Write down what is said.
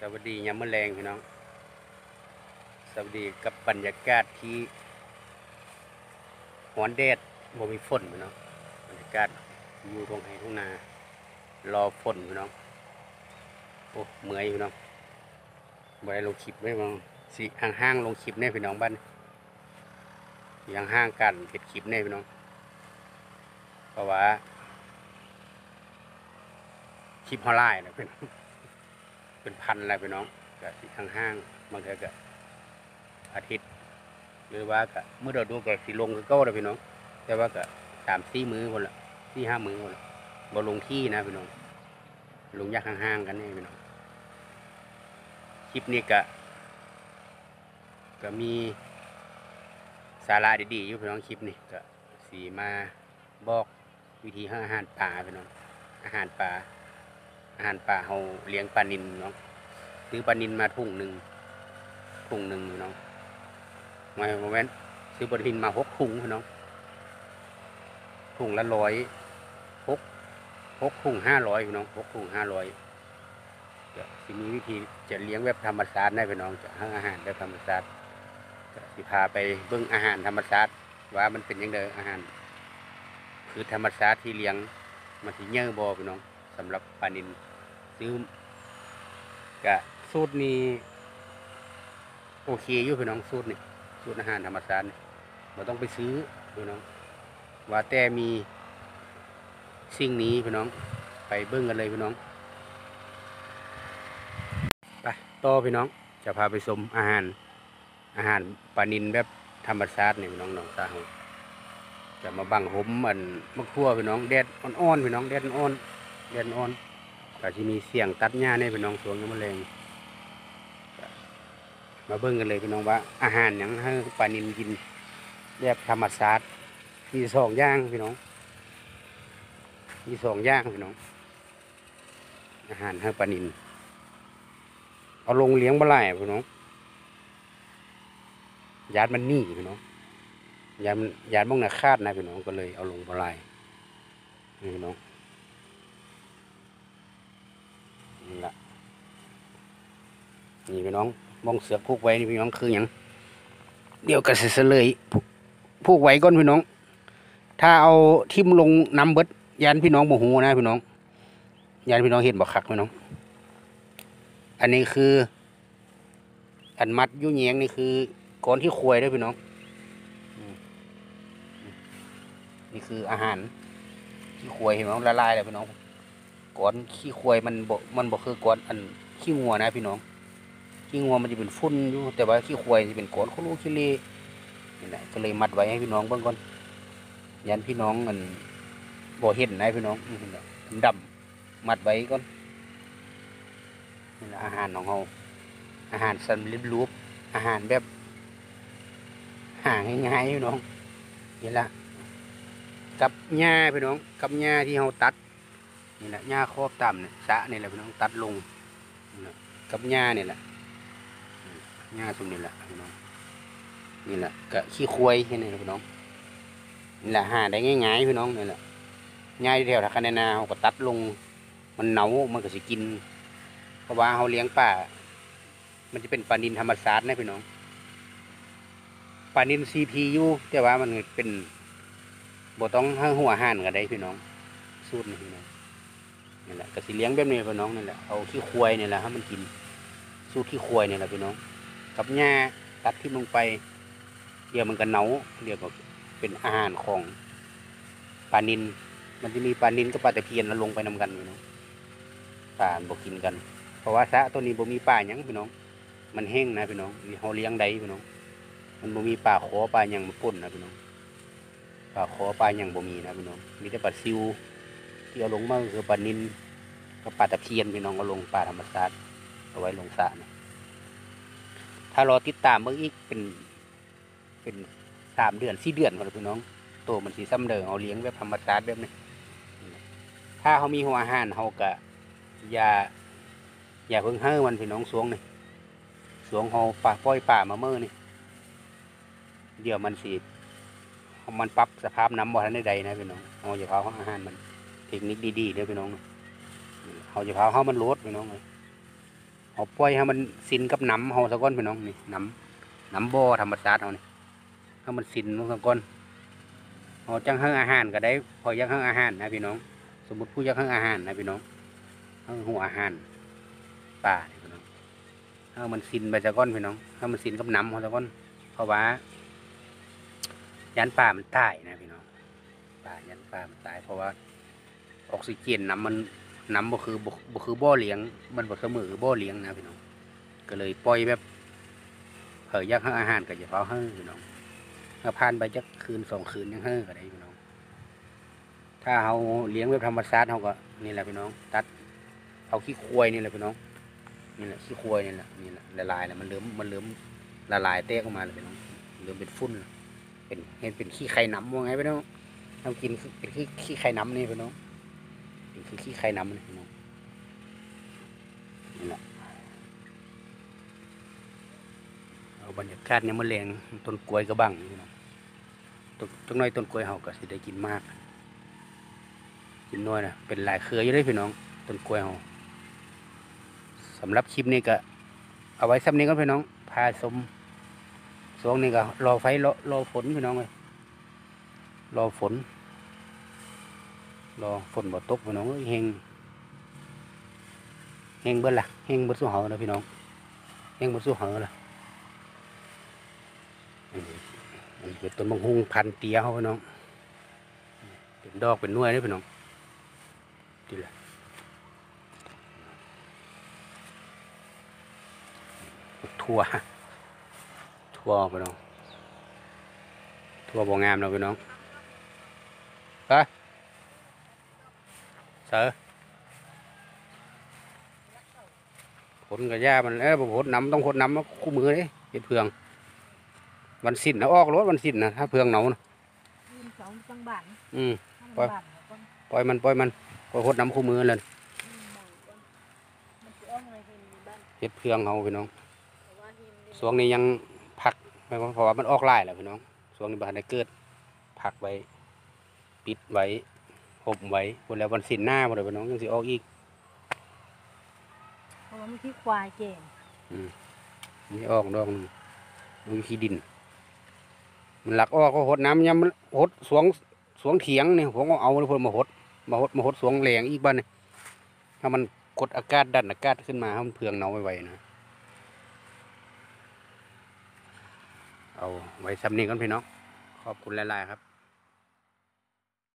วัสดียามมื้อแลงพี่น้องสวัสดีกับบรรยากาศที่ร้อนแดดบ่มีฝนพี่น้องบรรยากาศอยู่ตรงไห้ทุ่งนารอฝนพี่น้องโอ้เมื่อยพี่น้องบ่ได้ลงคลิปไว้บ้างสิห่างๆลงคลิปแน่พี่น้องบ้านยังห่างกันเฮ็ดคลิปแน่พี่น้องเพราะว่าคลิปเฮาหลายนะพี่น้องเป็นพันแล้วพี่น้องก็สิห่างๆบางเทื่อก็อาทิตย์หรือว่าก็เมื่อเราดูก็สิลงคือเก่าแล้วพี่น้องแต่ว่าก็3-4 มื้อพุ่นละ4-5 มื้อพุ่นละบ่ลงที่นะพี่น้องลงยากห่างๆกันนี่พี่น้องคลิปนี้ก็มีสาระดีๆอยู่พี่น้องคลิปนี้ก็สิมาบอกวิธีให้อาหารปลาพี่น้องอาหารปลาเฮาเลี้ยงปลานิลเนาะซื้อปลานิลมาถุงหนึ่งพี่น้องมาโมเมนต์ซื้อปลานิลมา6 ถุงพี่น้องถุงละ100 6 ถุง500พี่น้อง6 ถุง500จะสิมีวิธีจะเลี้ยงแบบธรรมชาติได้พี่น้องจะให้อาหารแบบธรรมชาติจะสิพาไปเบิ่งอาหารธรรมชาติว่ามันเป็นยังไงอาหารคือธรรมชาติที่เลี้ยงมันสิเยอะบ่พี่น้องสำหรับปลานิลซื้อกะสูตรนี้โอเคอยู่พี่น้องสูตรนี่สูตรอาหารธรรมชาตินี่เราต้องไปซื้อพี่น้องว่าแต่มีสิ่งนี้พี่น้องไปเบิ่งกันเลยพี่น้องไปต่อพี่น้องจะพาไปชมอาหารปลานิลแบบธรรมชาตินี่พี่น้องน้องสาวจะมาบังหมมะขั่วพี่น้องแดดอ่อนๆพี่น้องแดดอ่อนก็จะมีเสียงตัดหญ้าในพี่น้องสวงยามมื้อแลงมาเบิ่งกันเลยพี่น้องว่าอาหารหยังให้ปลานิลกินแบบธรรมชาติมี2 อย่างพี่น้องมี2 อย่างพี่น้องอาหารให้ปลานิลเอาลงเลี้ยงบ่หลายพี่น้องยานมันหนีพี่น้องยานบ่งน่ะคาดนะพี่น้องก็เลยเอาลงบ่หลายนี่พี่น้องนี่ล่ะนี่พี่น้องมองเสือกผูกไว้นี่พี่น้องคือหยังเดี๋ยวก็สิเฉลยผูกไว้ก่อนพี่น้องถ้าเอาทิ่มลงน้ำเบิดยันพี่น้องบ่ฮู้นะพี่น้องยันพี่น้องเห็นบ่คักพี่น้องอันนี้คืออันมัดยุ่งแยงนี่คือก้อนที่ควยได้พี่น้องนี่คืออาหารที่ควยเห็นไหมละลายเลยพี่น้องก้อนขี้ควยมันบ่คือก้อนอันขี้งัวนะพี่น้องขี้งัวมันจะเป็นฝุ่นอยู่แต่ว่าขี้ควยจะเป็นก้อนโคโลคิเลนี่แหละก็เลยมัดไว้ให้พี่น้องเบิ่งก่อนยันพี่น้องมันบ่เห็นนะพี่น้องนี่แหละดำมัดไว้ก่อนนี่แหละอาหารของเราอาหารสำเร็จรูปอาหารแบบหาง่ายๆพี่น้องนี่แหละกับหญ้าพี่น้องกับหญ้าที่เราตัดนี่แหละหญ้าครอบต่ำเนี่ยสะนี่แหละพี่น้องตัดลงกับหญ้านี่แหละหญ้าตรงนี้แหละพี่น้องนี่แหละก็ขี้ควายแค่นี้พี่น้องนี่แหละหาได้ง่ายๆพี่น้องนี่แหละหญ้าที่แถวทางคันนาเราก็ตัดลงมันเหนามันก็สิกินเพราะว่าเราเลี้ยงป่ามันจะเป็นปลานิลธรรมชาตินะพี่น้องปลานิล CPU แต่ว่ามันเป็นบ่ต้องให้หัวห่านกันได้พี่น้องสูตรนี้พี่น้องนี่แหละก็สิเลี้ยงแบบนี้พี่น้องนี่แหละเอาขี้ควายนี่แหละให้มันกินสูตรขี้ควายนี่แหละพี่น้องกับหญ้าตัดที่ลงไปเดี๋ยวมันก็เหนาเดี๋ยวก็เป็นอาหารของปลานิลมันจะมีปลานิลกับปลาตะเพียนแล้วลงไปนำกันพี่น้องปลาบ่กินกันเพราะว่าสระตัวนี้บ่มีปลาหยังพี่น้องมันแห้งนะพี่น้องนี่เขาเลี้ยงได้พี่น้องมันบ่มีปลาขอปลาหยังมาป่นนะพี่น้องปลาขอปลาหยังบ่มีนะพี่น้องมีแต่ปลาซิวที่เอาลงมาคือปลานิลกับปลาตะเพียนพี่น้องเอาลงปลาธรรมชาติเอาไว้ลงสระนะถ้ารอติดตามเมื่ออีกเป็น3 เดือน4 เดือนก่อนพี่น้องโตมันสีซ้ำเดิมเอาเลี้ยงแบบธรรมชาติแบบนี้ถ้าเขามีหัวอาหารเขาก็อย่าเพิ่งให้มันพี่น้องสวงนี่สวงเขาปล่อยป่ามาเมื่อนี่เดี๋ยวมันสีมันปรับสภาพน้ำบ่ทันใดนะพี่น้องเขาจะพาอาหารมันเทคนิคดีๆเด้อพี่น้องเขาจะพาเขามันลดพี่น้องเลยเอาปล่อยให้มันสินกับน้ำเฮาซะก่อนพี่น้องนี่น้ำบ่อธรรมชาติเฮานี่ให้มันสินลงซะก่อนเฮาจังให้อาหารก็ได้พออยากให้อาหารนะพี่น้องสมมุติผู้อยากให้อาหารนะพี่น้องให้หัวอาหารป่านี่พี่น้องให้มันสินไปซะก่อนพี่น้องให้มันสินกับน้ำเฮาซะก่อนเพราะว่ายันป่ามันตายนะพี่น้องยันป่ามันตายเพราะว่าออกซิเจนน้ำบ่คือบ่อเลี้ยงมันบ่เสมอบ่อเลี้ยงนะพี่น้องก็เลยปล่อยแบบอยากให้อาหารก็จะเฝ้าให้พี่น้องถ้าผ่านไปจักคืน2 คืนยังให้ก็ได้พี่น้องถ้าเราเลี้ยงแบบธรรมชาติเราก็นี่แหละพี่น้องตัดเอาขี้ควายนี่แหละพี่น้องนี่แหละขี้ควายนี่แหละละลายแล้วมันเริ่มละลายแตกออกมาเลยพี่น้องเริ่มเป็นฝุ่นเป็นขี้ไข่น้ำว่าไงพี่น้องเรากินเป็นขี้ไข่น้ำนี่พี่น้องเป็นขี้ไข่น้ำนี่พี่น้องนี่แหละเอาบรรยากาศเนี่ยมันแรงต้นกล้วยกระบังพี่น้องต้นน้อยต้นกล้วยเขาก็สิได้กินมากกินน้อยนะเป็นหลายเครืออยู่เลยพี่น้องต้นกล้วยเขาสำหรับคลิปนี้ก็เอาไว้ซ้ำนี้ก็พี่น้องพาชมช่วงนี้ก็รอไฟรอฝนพี่น้องเลยรอฝนบ่ตกพี่น้องเฮงเบิ้ลล่ะเฮงเบิ้ลสู้เหานะพี่น้องเฮงเบิ้ลสู้เหาล่ะอันนี้เป็นต้นมังคุดพันเตี้ยเขาพี่น้องเป็นดอกเป็นหน่วยนี่พี่น้องดีละทั่วพี่น้องทั่วบ่งามเราพี่น้องไปเสือผลกระยามันผลน้ำต้องผลน้ำคู่มือเลยเห็ดเพืองวันสิ้นนะออกรถวันสิ้นนะถ้าเพืองเหนานะปล่อยมันปล่อยผลน้ำคู่มือเลยเห็ดเพืองเขาพี่น้องช่วงนี้ยังผักเพราะว่ามันออกไล่แหละพี่น้องช่วงนี้บ้านได้เกิดผักไว้ปิดไว้ห่มไว้หมดแล้ววันสิ้นหน้าหมดเลยพี่น้องยังสิออกอีกเพราะว่ามันขี้ควายเก่งนี่ออกดอกมันขี้ดินมันหลักออกก็หดน้ำยังมันหดสวงเถียงเนี่ยผมก็เอาเพิ่มมาหดสวงแหลงอีกบ้านเนี่ยถ้ามันกดอากาศดันอากาศขึ้นมาให้มันเพืองเนาไวๆนะเอาไว้ซ้ำนี้กันพี่น้องขอบคุณหลายๆครับ